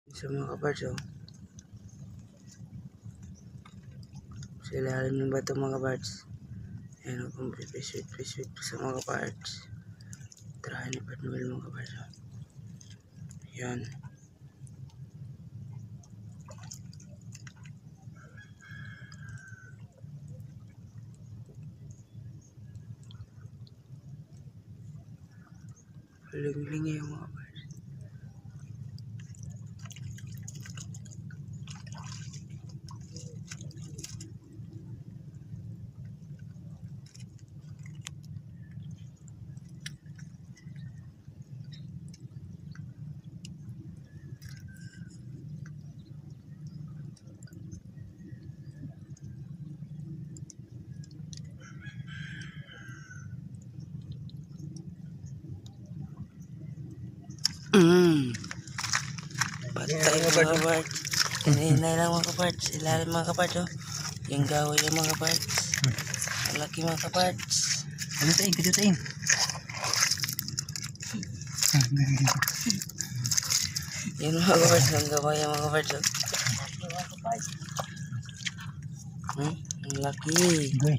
Sa mga kaparts, oh. Sa ilalim ng bato mga kaparts. Ayan, oh, kung pre-sweet sa mga kaparts. Tirahan ni Pat Noel mga kaparts, oh. Ayan. Ling-lingi yung mga kaparts. Patay mga kaparts. Hinahinay lang mga kaparts. Ilalim mga kaparts, oh. Yung gaway yung mga kaparts. Ang laki mga kaparts. Kadutain, kadutain. Yun mga kaparts. Ang gaway yung mga kaparts, oh. Ang laki. Uy.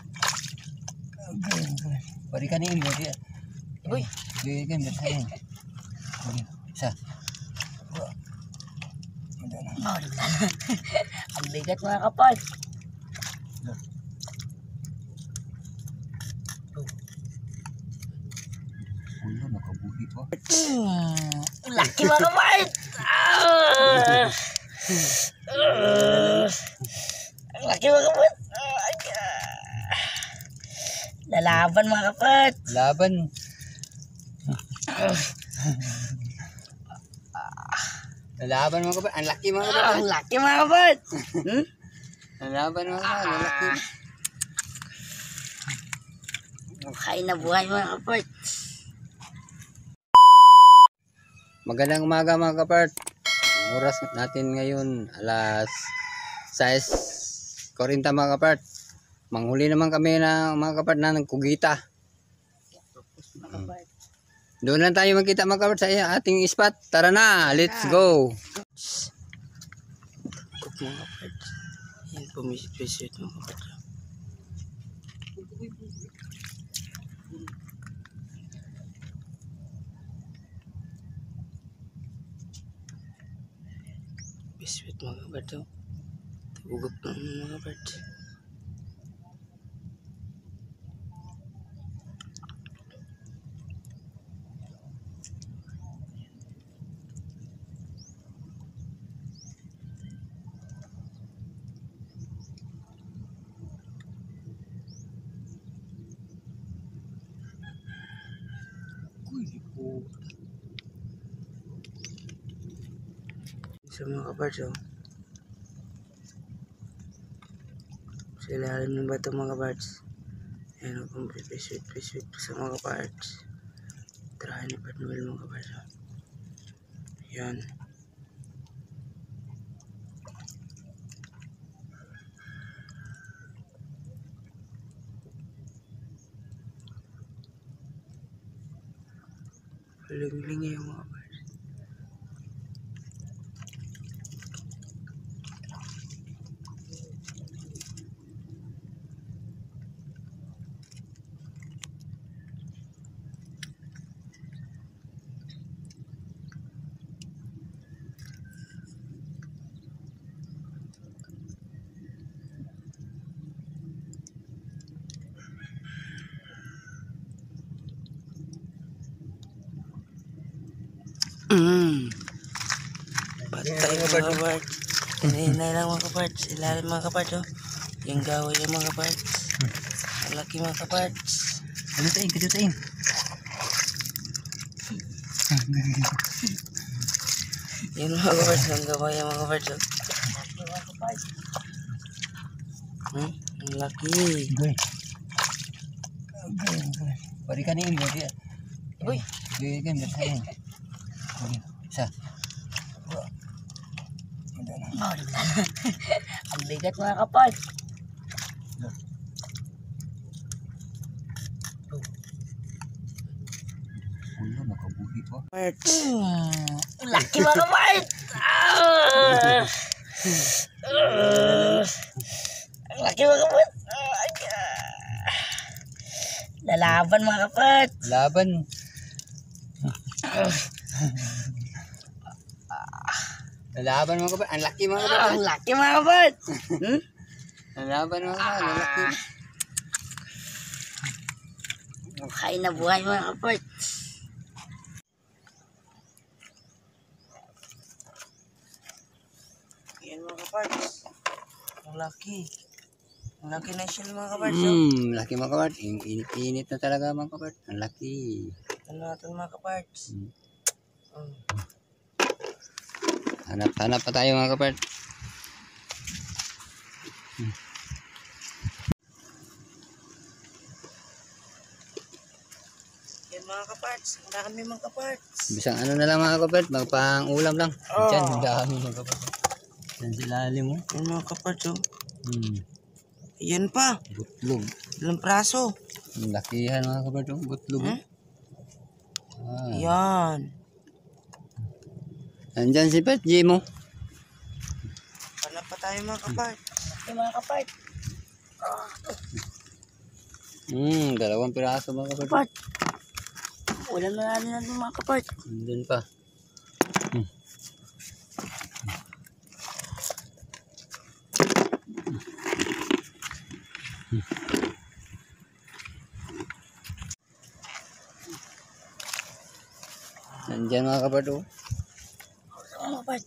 Pari ka ni Ibo dia. Uy. Dia kan bersaing. Isa. Ang bigat mga kaparts. Ulo nakabuhi pa. Laki mga kaparts. Ang laki mga kaparts. Lalaban mga kaparts. Laban. Lalaban mga kapat. Ang laki mga kapat. Ang laki mga kaparts. Lalaban mga kapat. Ang laki. Buhay na buhay mga kaparts. Magandang umaga mga kapart. Ang oras natin ngayon alas 6:40 mga kapart. Manghuli naman kami ng mga kapart na nagkugita. Doon lang tayo magkita mga kapart sa ating spot. Tara na, let's go. Cook mga kaparts. Yan po misit mga kaparts. Biscuit mga kaparts, oh. Ugap ng mga kaparts. Sa mga kaparts, oh. Sa ilalim ng bato mga kaparts. Ayan, oh, kung pre-sweet sa mga kaparts. Tirahan ni Pat Noel mga kaparts, oh. Ayan. Ling-lingi yung mga kaparts. Patay mga kaparts. Hinahinay lang mga kaparts. Ilalim mga kaparts, oh. Yung gaway yung mga kaparts. Ang laki mga kaparts. Kadutain, kadutain. Yun mga kaparts. Ang gaway yung mga kaparts, oh. Ang laki. Uy. Pari ka ni Ibo dia. Uy. Dia kan bersaing. Isa. Ang bigat mga kaparts. Ulo nakabuhi pa. Laki mga kaparts. Ang laki mga kapat. Lalaban mga kapat. Laban. Lalaban mga kapat. Ang laki mga kapat. Ang laki mga kapat. Lalaban mga kapat. Ang laki. Buhay na buhay mga kapat. Yan mga kapat. Ang laki. Ang laki na siya mga kapat. Laki mga kapat. Init na talaga mga kapat. Ang laki. Ito natin mga kapat. Hanap pa tayo mga kapat. Yan mga kapat. Ang dami mga kapat. Bisang ano na lang mga kapat. Magpang ulam lang. Diyan, ang dami mga kapat. Diyan sa ilalim mo. Yan mga kapat. Yan pa. Butlog. Ilang praso. Ang lakihan mga kapat. Butlog. Yan. Andyan si Pet G mo. Hanap pa tayo mga kapat. Yan mga kapat. Dalawang piraso mga kapat. Kapat. Ulam na natin mga kapat. Andun pa. Nandyan mga kapat. Mga kapat.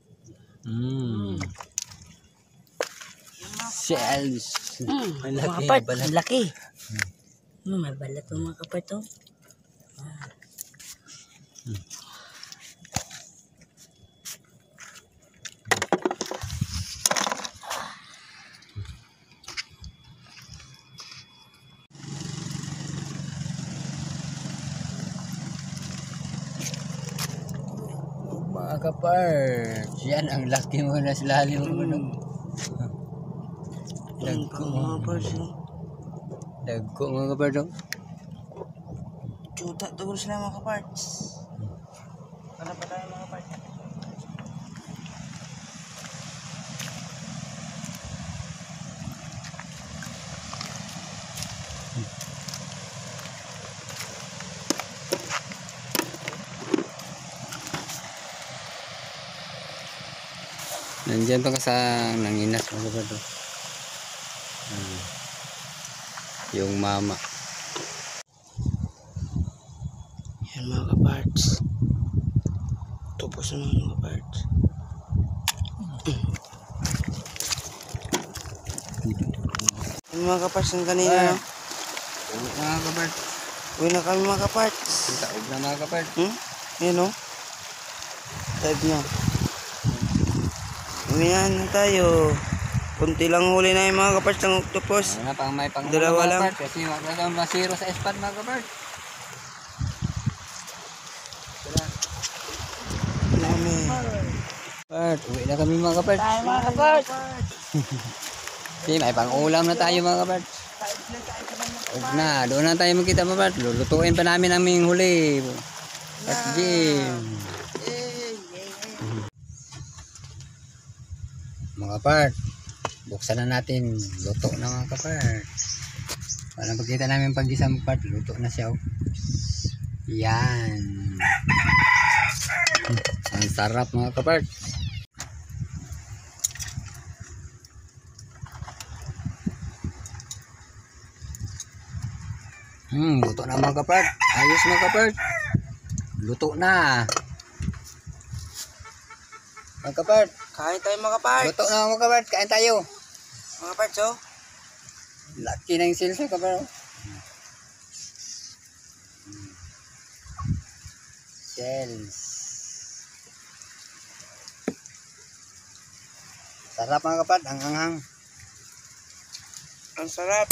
Shells. Ang Mga laki. kapat. Balat. Ang laki. May balat po mga kapat. Mga kapart. Yan ang laki mo na sa lalim mo. Dagko mga kapart. Dagko mga kapart. Chuta tugol sila mga kapat. Hanap pa tayo mga kapat. Nandiyan pa ka sa nanginas mga kapart. Yung mama. Yan mga kaparts. Tupos na mga kaparts. Yan mga kaparts ng kanina. Uwi na mga kapart. Uwi na kami mga kaparts. Taog na mga kapart. Yan o. Type niya. Uwi na tayo. Kunti lang huli na yung mga kaparts ng octopus. Ano na pang may pang Dalawa lang. kapart. Kasi wag na kang masiro sa espan mga kapart. Dami. Kapart, uwi na kami mga kapart. Tayo mga kaparts. Kasi may pang ulam na tayo mga kapart. Huwag na, doon na tayo magkita mga kapart. Lulutuin pa namin aming huli. At Jim. Mga kapart, buksan na natin. Luto na mga kapart. Para pagkita namin pag-isa mga kapart, luto na siya. Yan. Ang sarap mga kapart. Luto na mga kapart. Ayos mga kapart. Luto na. Mga kapart. Kain tayo mga kaparts. Luto na mga kapart. Kain tayo. Mga kaparts oh. Laki na yung sales mga kapart. Sales. Sarap mga kapart. Ang anghang. Ang sarap.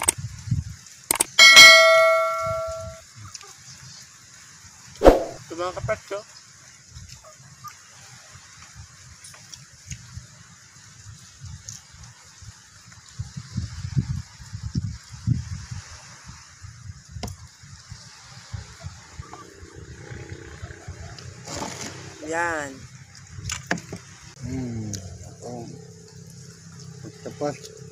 Ito mga kaparts oh. Yan. Oh. Tapos.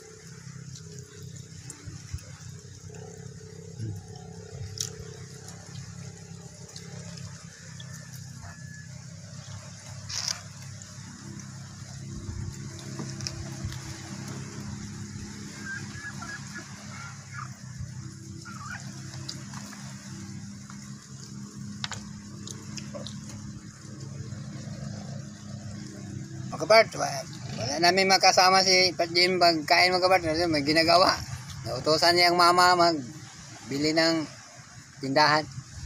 Mga kapart, wala namin makasama si Pat Jim pagkain mga kapart. May ginagawa. Nautosan niya ang mama magbili ng tindahan.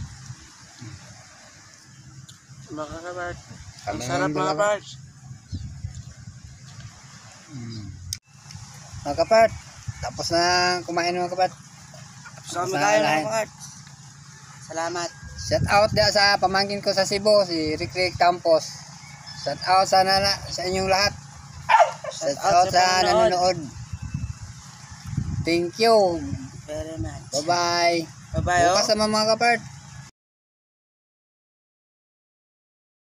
Mga kapart. Ang Kami sarap ng mga dalawa. parts. Mga kapart, tapos na kumain mga kapart. Sama Sa tayo lahat. mga parts. Salamat. Shout out dia sa pamangkin ko sa Cebu, si Rick Campos. Shout out sa inyong lahat. Shout out sa nanonood. Thank you. Very much. Bye-bye. Bye-bye. Bukas naman mga kapart.